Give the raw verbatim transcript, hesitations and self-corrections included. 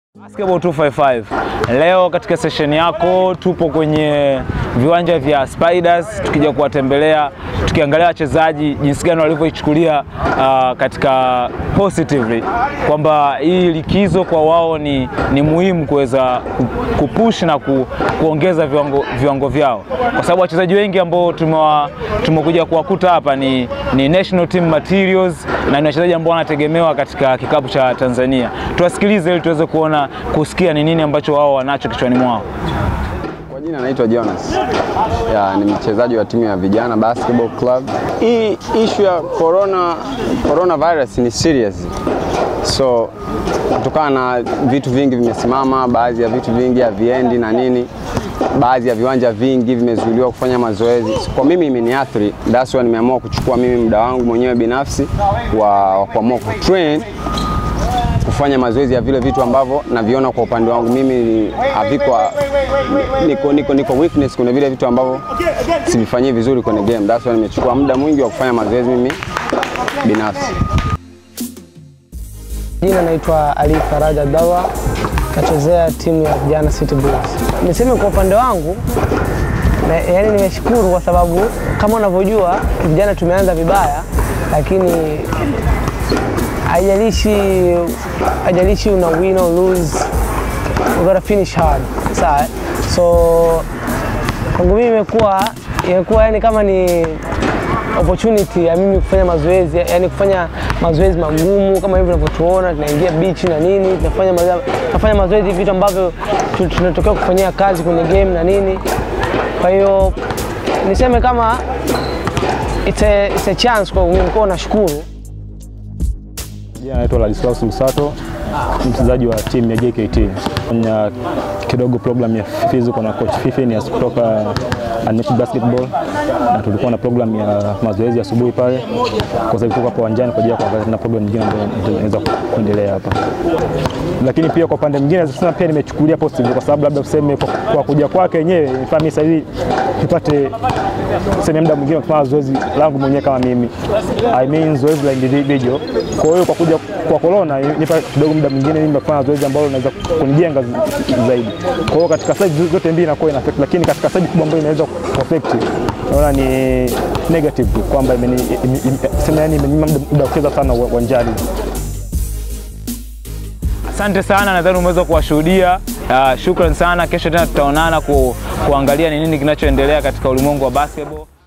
Basketball two fifty-five. Leo katika session yako tupo kwenye viwanja vya Spiders tukija kuwatembelea, tukiangalia wachezaji jinsi gani walivyoichukulia uh, katika positively kwamba hii likizo kwa wao ni, ni muhimu kuweza kupush na ku, kuongeza viwango, viwango vyao, kwa sababu wachezaji wengi ambao tumekuja kuwakuta hapa ni, ni national team materials na ni wachezaji ambao wanategemewa katika kikapu cha Tanzania. Tuwasikilize ili tuweze kuona kusikia ni nini ambacho wao wanacho kichwani mwao. Kwa jina naitwa Jonas. Ya, ni mchezaji wa timu ya vijana basketball club. Hii issue ya corona coronavirus ni serious. So kutokana na vitu vingi vimesimama, baadhi ya vitu vingi haviendi na nini, baadhi ya viwanja vingi vimezuiliwa kufanya mazoezi. So, kwa mimi imeniathiri, that's why nimeamua kuchukua mimi muda wangu mwenyewe binafsi wa, wa kuamua kutrain kufanya mazoezi ya vile vitu ambavyo naviona kwa upande wangu mimi haviko, niko niko niko weakness, kuna vile vitu ambavyo sivifanyii vizuri kwenye game. That's why nimechukua muda mwingi wa kufanya mazoezi mimi binafsi. Jina naitwa Ali Faraja Dawa, nachezea timu ya vijana City Bulls. Niseme kwa upande wangu na, yani nimeshukuru kwa sababu kama unavyojua vijana tumeanza vibaya, lakini haijalishi haijalishi una win or lose, you gotta finish hard. Sawa. So kwangu mimi imekuwa imekuwa yani kama ni opportunity ya mimi kufanya mazoezi, yani kufanya mazoezi magumu kama hivi unavyotuona, tunaingia beach na nini, tunafanya mazoezi tunafanya mazoezi vitu ambavyo tunatokea kufanyia kazi kwenye game na nini. Kwa hiyo niseme kama it's a, it's a chance kwa mimi, kwa nashukuru. Jina naitwa Ladislaus Msato, mchezaji wa timu ya J K T. Na kidogo program ya physical na coach Fitness kutoka Unlimited Basketball, na tulikuwa na program ya mazoezi asubuhi pale. Kwa sababu tuko hapa uwanjani kwa ajili ya kuangalia na program nyingine ambayo inaweza kuendelea hapa. Lakini pia kwa pande nyingine sasa pia nimechukulia positive kwa sababu labda tuseme kwa, kwa kuja kwake yenyewe nifanye sasa hivi nipate tuseme muda mwingine kufanya zoezi langu mwenyewe kama mimi. I mean zoezi la individual. Kwa hiyo kwa kuja kwa corona nipa kidogo muda mwingine mimi kufanya zoezi ambalo naweza kunijenga zaidi. Kwa hiyo katika side zote mbili inakuwa ina affect, lakini katika side kubwa ambayo inaweza affect naona ni negative kwamba sema yani imenyima muda kucheza sana uwanjani. Asante sana, nadhani umeweza kuwashuhudia. Uh, shukrani sana. Kesho tena tutaonana ku, kuangalia ni nini kinachoendelea katika ulimwengu wa basketball.